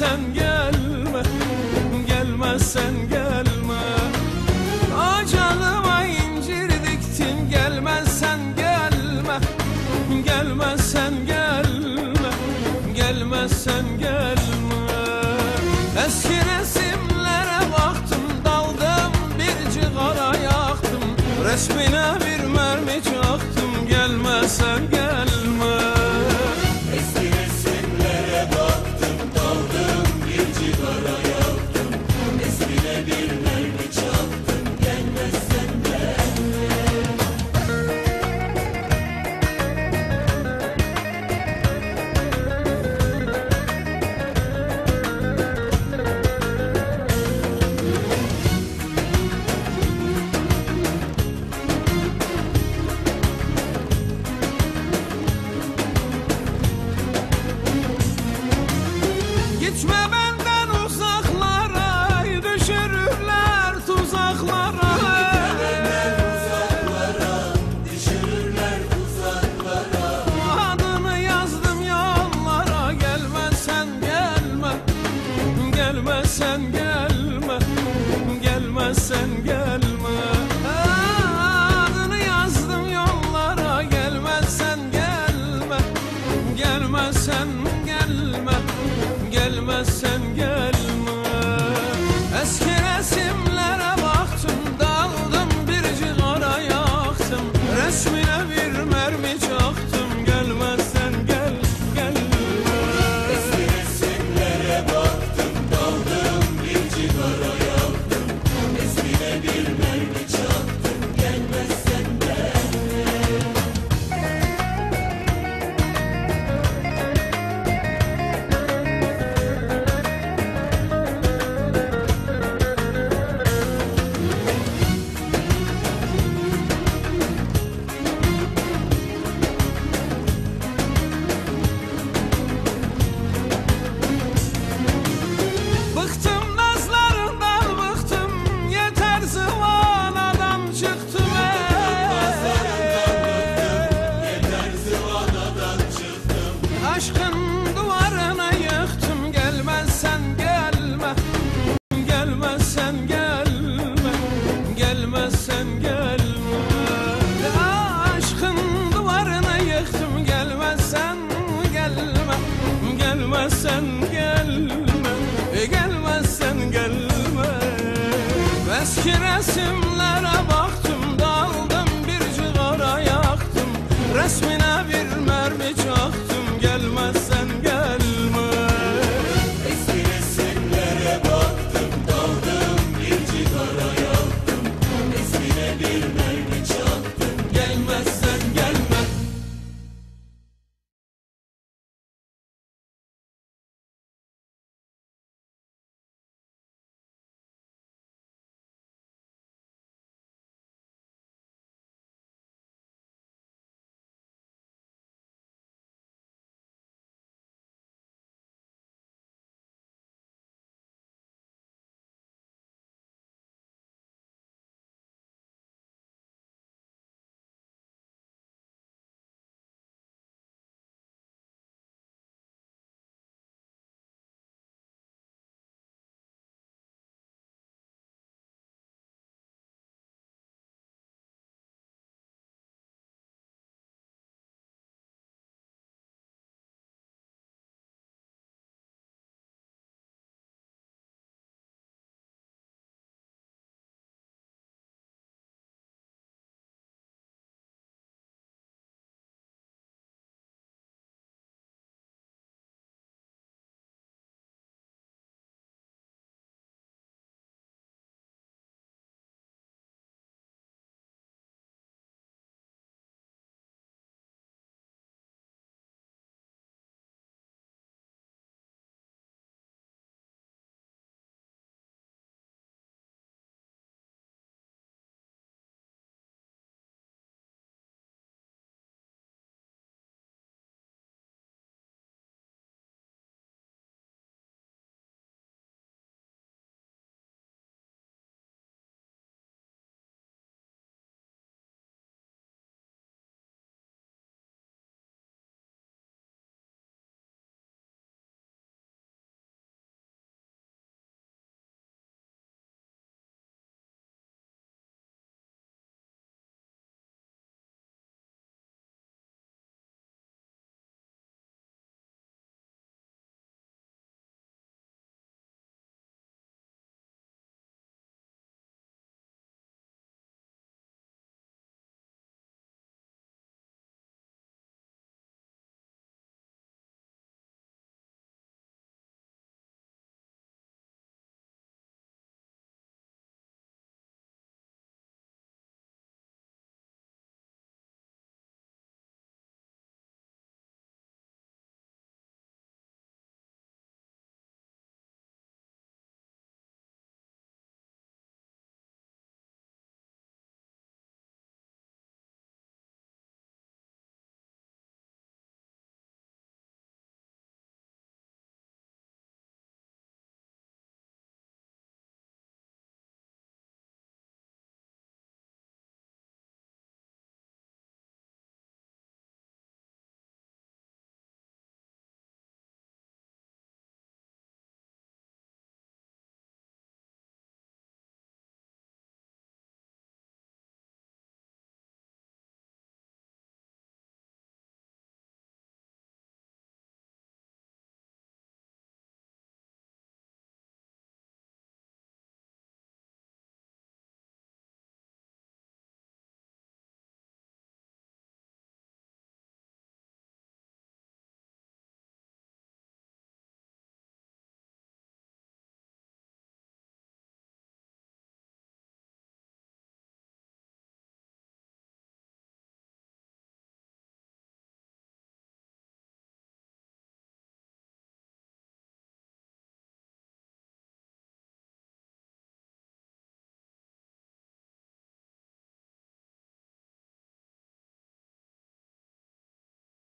gelmezsen gelme, gelmezsen gelme. Acalıma incir diktim, gelmezsen gelme, gelmezsen gelme, gelmezsen gelme. Eski resimlere baktım, daldım bir cigara yaktım, resmine bir mermi çaktım, gelmezsen gelme. Eski resimlere baktım, daldım bir cigara yaktım, resmine bir mermi çaktım, gelmezsen gelme. Gitme benden uzaklara, düşürürler tuzaklara. Benden uzaklara, düşürürler tuzaklara. Adını yazdım yollara, gelmezsen gelme, gelmezsen gelme, gelmezsen gelme. Adını yazdım yollara, gelmezsen gelme, gelmezsen gelme, gelmezsen gelme. Eski resimlere baktım, daldım bir cigara yaktım, resmine bir mermi çaktım, gelmezsen gel, gelme. Eski resimlere baktım, daldım bir cigara yaktım, resmine bir mermi çaktım, gelmezsen gelme. Bıktım nazlarından, bıktım yeter zıvanadan çıktım. Yeter zıvanadan çıktım. Aşkın duvarına yıktım, gelmezsen gelme, gelmezsen gelme, gelmezsen gelme. Aşkın duvarına yıktım, gelmezsen gelme, gelmezsen gelme, gelmezsen gelme. Eski resimlere baktım, daldım bir cigara yaktım, resmine